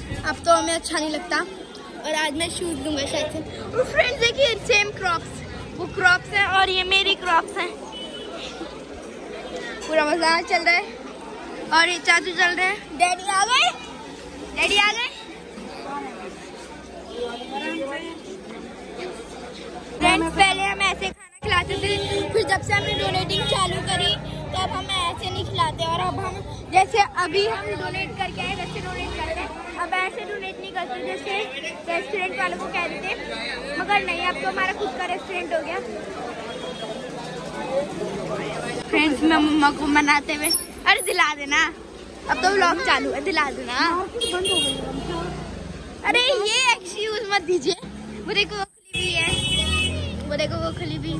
अब तो हमें अच्छा नहीं लगता। और आज मैं शूज लूंगा शायद से। फ्रेंड्स देखिए सेम क्रॉप्स, वो क्रॉप्स हैं और ये मेरी क्रॉप्स हैं। पूरा बाजार चल रहा है और ये चाचू चल रहे हैं। डैडी आ गए, डैडी आ गए। फ्रेंड्स पहले हम ऐसे खाना खिलाते थे, फिर जब से हमने डोनेटिंग चालू करी तब हम ऐसे नहीं खिलाते। और अब हम जैसे अभी हम डोनेट करके आए वैसे डोनेट करते हैं। अब ऐसे डोनेट नहीं करते जैसे रेस्टोरेंट वालों को कहते थे, मगर नहीं, अब तो हमारा खुद का रेस्टोरेंट हो गया। फ्रेंड्स मैं मम्मा को मनाते हुए, अरे दिला देना, अब तो व्लॉग चालू है, दिला देना। अरे ये एक्सक्यूज मत दीजिए। वो देखो वो खुली हुई है, वो देखो वो खुली हुई।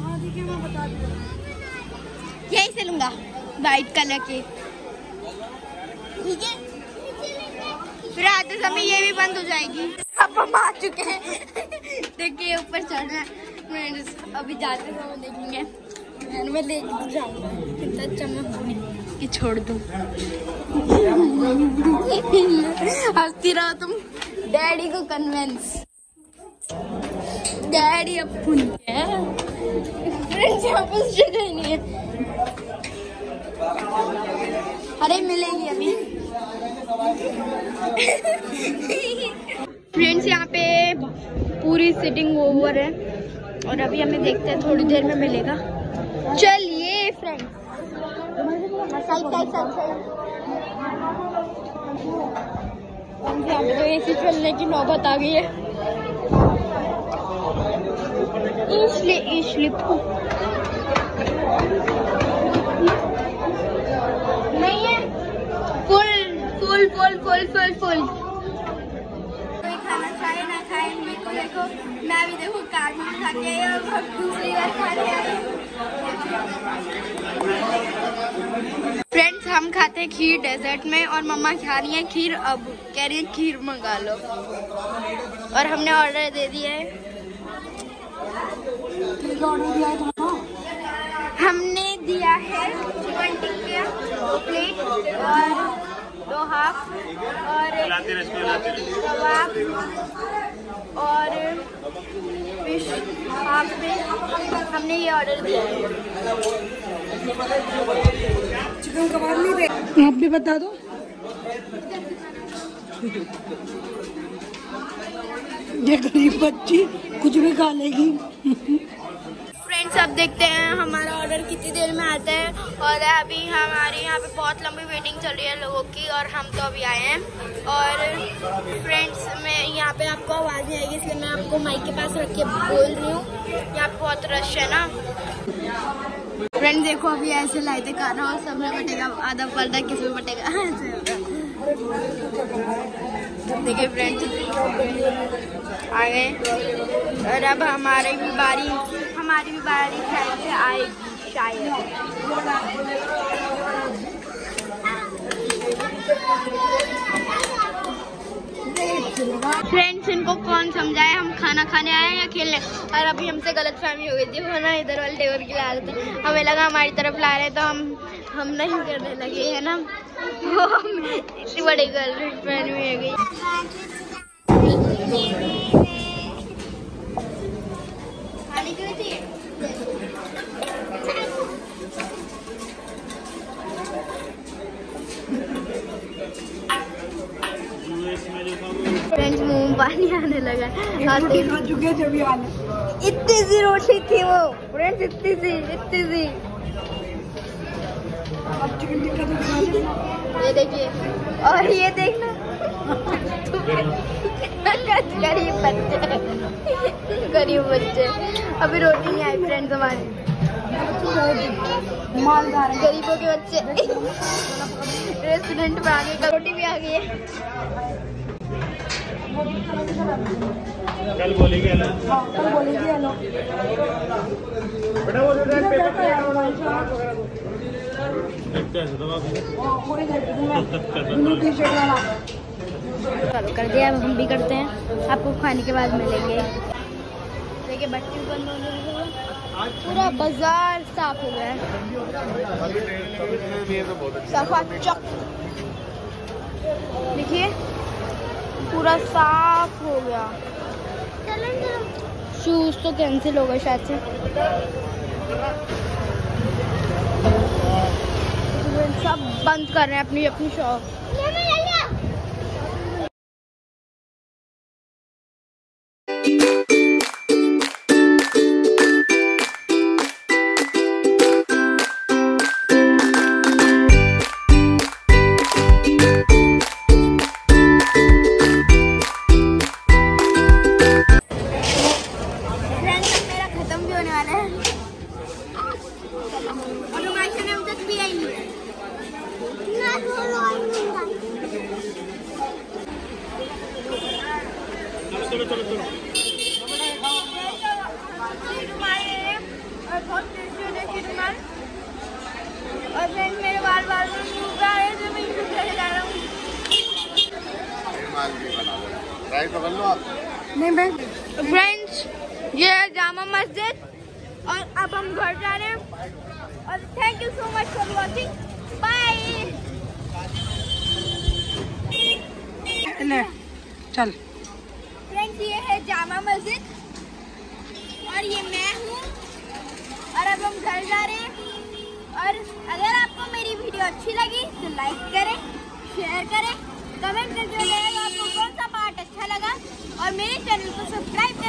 यही से लूंगा वाइट कलर के, ठीक है। फिर आते समय ये भी बंद हो जाएगी। अब हम आ चुके हैं। देखिए ऊपर चढ़ रहे हैं। अभी जाते समय देखेंगे, मैं लेके जाऊंगा। कितना अच्छा मैं कि छोड़ दूं। हंसती रहो तुम। डैडी को कन्विंस, डैडी अब फुल है। फ्रेंड्स यहाँ पर जगह नहीं है। अरे मिलेगी अभी। फ्रेंड्स यहाँ पे पूरी सिटिंग ओवर है और अभी हमें देखते हैं थोड़ी देर में मिलेगा। चलिए फ्रेंड्स, यहाँ पे तो एसी चलने की नौबत आ गई है। इसलिए नहीं है, full full full full full full. कोई खाना खाए ना खाए, मेरे को देखो, मैं भी देखो कार्ड में खा के और दूसरी बार खाने आई। फ्रेंड्स हम खाते हैं खीर डेजर्ट में और मम्मा खा रही है खीर। अब कह रही है खीर मंगा लो और हमने ऑर्डर दे दिया है। हमने दिया है चिकन टिक्का 2 प्लेट और 2 हाफ और कबाब और फिश हाफ में हमने ये ऑर्डर दिया है। चिकन कबाब नहीं दे, आप भी बता दो। ये गरीब बच्ची कुछ भी खा लेगी। फ्रेंड्स अब देखते हैं हमारा ऑर्डर कितनी देर में आता है। और अभी हमारे यहाँ पे बहुत लंबी वेटिंग चल रही है लोगों की और हम तो अभी आए हैं। और फ्रेंड्स मैं यहाँ पे आपको आवाज़ नहीं आएगी इसलिए मैं आपको माइक के पास रख के बोल रही हूँ। यहाँ पे बहुत रश है ना। फ्रेंड्स देखो अभी ऐसे लाइटे खाना और सब में बटेगा, आधा पलटा किसमें बटेगा। देखिए फ्रेंड्स आ गए और अब हमारी भी बारी शायद से आएगी शायद। फ्रेंड्स इनको कौन समझाए, हम खाना खाने आए हैं या खेलने। और अभी हमसे गलतफहमी हो गई थी, वो ना इधर वाले टेबल की ला रहे थे, हमें लगा हमारी तरफ ला रहे तो हम नहीं करने लगे है ना। वो इतनी बड़ी गलतफहमी हो गई। फ्रेंड्स मुंह में पानी आने लगा। इतनी सी रोटी थी वो फ्रेंड्स, इतनी सी। ये देखिए और ये देखना गरीब बच्चे अभी रोटी नहीं आई। फ्रेंड्स हमारे मालदार गरीबों के बच्चे रेस्टोरेंट में आ गए, रोटी भी आ गई है। कल बोलेगी हेलो। बेटा वो चलो कर दिया, अब हम भी करते हैं। आपको खाने के बाद मिलेंगे। देखिए बच्चे बंद होने लगे, पूरा बाजार साफ हो गया है, सफा चक। देखिए पूरा साफ हो गया। शूज तो कैंसिल हो गए शायद से। सब बंद कर रहे हैं अपनी अपनी शॉप। चलो चलो चलो। और फ्रेंड्स मेरे बाल बाल में सूख रहा है तो मैं यूज करके जा रहा हूँ। नहीं मैं फ्रेंड्स ये है जामा मस्जिद और अब हम घर जा रहे हैं और thank you so much for watching. Bye. चल फ्रेंड्स ये है जामा मस्जिद और ये मैं हूँ और अब हम घर जा रहे हैं। और अगर आपको मेरी वीडियो अच्छी लगी तो लाइक करें, शेयर करें, कमेंट करके बताइए आपको कौन सा पार्ट अच्छा लगा और मेरे चैनल को सब्सक्राइब करें।